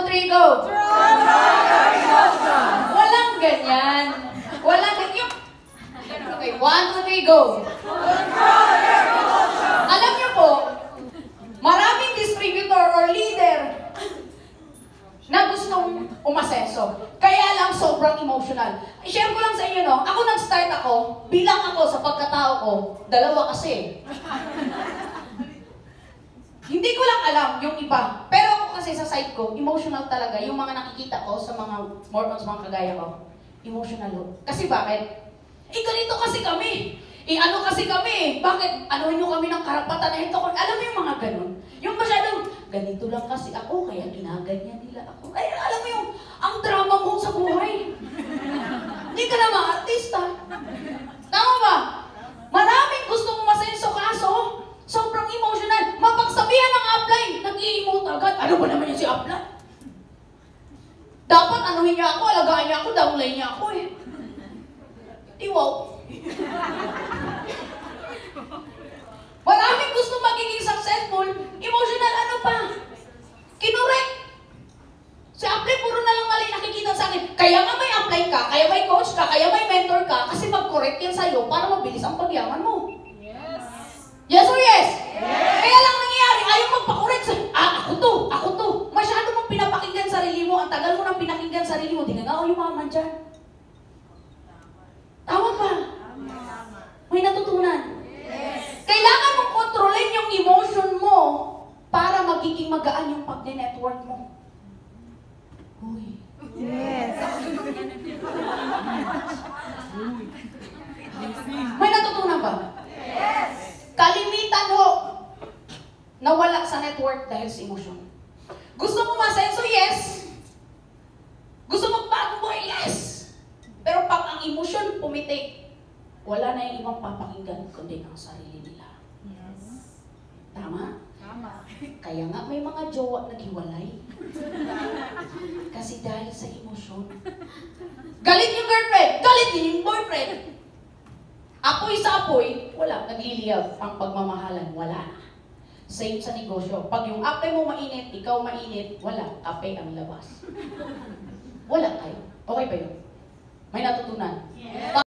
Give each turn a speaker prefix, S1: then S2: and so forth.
S1: 3, go! Walang ganyan. Walang ganyan. Okay, 1, 2, 3, go! Alam niyo po, maraming distributor or leader na gustong umasenso. Kaya lang sobrang emotional. I-share ko lang sa inyo, no? Ako nag-start bilang ako sa pagkatao ko, 2 kasi. Hindi ko lang alam yung iba. Pero ako kasi sa side ko, emotional talaga. Yung mga nakikita ko sa mga more on sa mga kagaya ko, emotional ho. Kasi bakit? Ganito kasi kami. Ano kasi kami? Bakit? Anuhin nyo kami ng karapatan na ito? Alam mo yung mga ganun? Yung masyadong, ganito lang kasi ako, kaya ginaganyan nila ako. Ay, alam mo yung, ang drama mo sa buhay. Hindi ka na ma-artista. Tama ba? Maraming gustong umasenso kaso, sobrang emotional. Mapagsabihan ng upline, nag-i-emote agad. Ano ba naman yung si upline? Dapat anuhin niya ako, alagaan niya ako, downline niya ako eh. Wow. Maraming gusto magiging successful, emotional ano pa? Kinorek. Si upline, puro na lang mali nakikita sa akin. Kaya nga may upline ka, kaya may coach ka, kaya may mentor ka, kasi mag-correct yan sa'yo para mabilis ang pagyaman mo. Yes. Yes or yes? Yes. Kaya lang nangyayari, ayaw magpa-correct sa'yo. Ako to. Masyado mong pinapakinggan sarili mo, ang tagal mo nang pinakinggan sarili mo, di ka nga yumaman dyan. Tama ba? May natutunan? Yes. Kailangan mong kontrolin yung emotion mo para magiging magaan yung pag-network mo. Uy. Yes. May natutunan ba? Yes. Kalimitan ho nawala sa network dahil sa emotion. Gusto mo masenso? Yes. Gusto magbago mo? Yes. Pero pag ang emosyon pumitik, wala na yung ibang papakinggan kundi ang sarili nila. Yes. Tama? Tama. Kaya nga may mga jowa naghiwalay. Kasi dahil sa emosyon. Galit yung girlfriend, galit din yung boyfriend. Apoy sa apoy, wala. Nagliliyab ang pagmamahalan, wala na. Same sa negosyo. Pag yung apply mo mainit, ikaw mainit, wala. Kape ang labas. Wala kayo. Okay ba yun? May natutunan? Yes.